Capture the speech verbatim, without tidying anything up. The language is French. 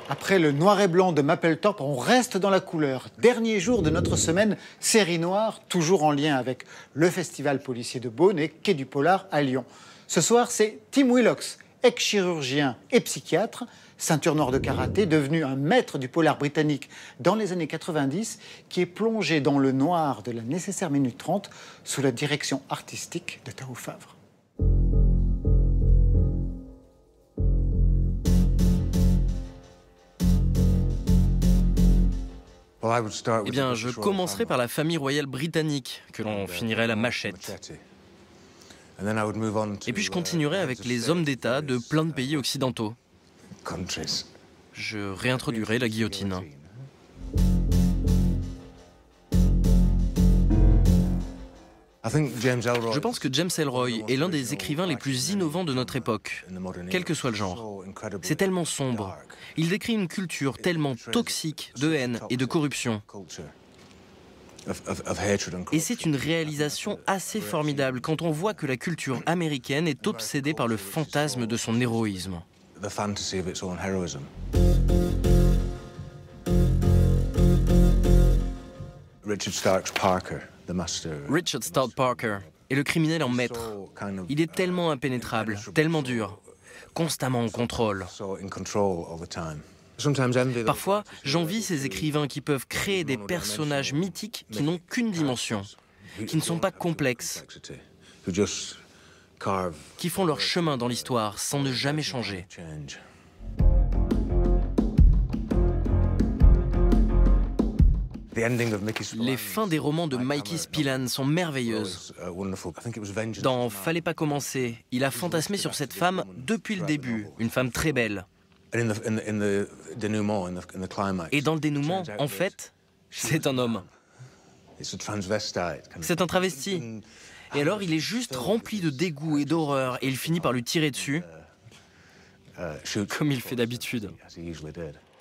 Après le noir et blanc de Mapplethorpe, on reste dans la couleur. Dernier jour de notre semaine série noire, toujours en lien avec le Festival policier de Beaune et Quai du Polar à Lyon. Ce soir, c'est Tim Willox, ex-chirurgien et psychiatre, ceinture noire de karaté, devenu un maître du polar britannique dans les années quatre-vingt-dix, qui est plongé dans le noir de la nécessaire minute trente sous la direction artistique de Tao Favre. Eh bien, je commencerai par la famille royale britannique, que l'on finirait à la machette. Et puis je continuerai avec les hommes d'État de plein de pays occidentaux. Je réintroduirai la guillotine. Je pense que James Ellroy est l'un des écrivains les plus innovants de notre époque, quel que soit le genre. C'est tellement sombre. Il décrit une culture tellement toxique de haine et de corruption. Et c'est une réalisation assez formidable quand on voit que la culture américaine est obsédée par le fantasme de son héroïsme. Richard Stark Parker. Richard Stout Parker est le criminel en maître. Il est tellement impénétrable, tellement dur, constamment en contrôle. Parfois, j'envie ces écrivains qui peuvent créer des personnages mythiques qui n'ont qu'une dimension, qui ne sont pas complexes, qui font leur chemin dans l'histoire sans ne jamais changer. Les fins des romans de Mikey Spillane sont merveilleuses. Dans Fallait pas commencer, il a fantasmé sur cette femme depuis le début, une femme très belle. Et dans le dénouement, en fait, c'est un homme. C'est un travesti. Et alors, il est juste rempli de dégoût et d'horreur, et il finit par lui tirer dessus, comme il fait d'habitude.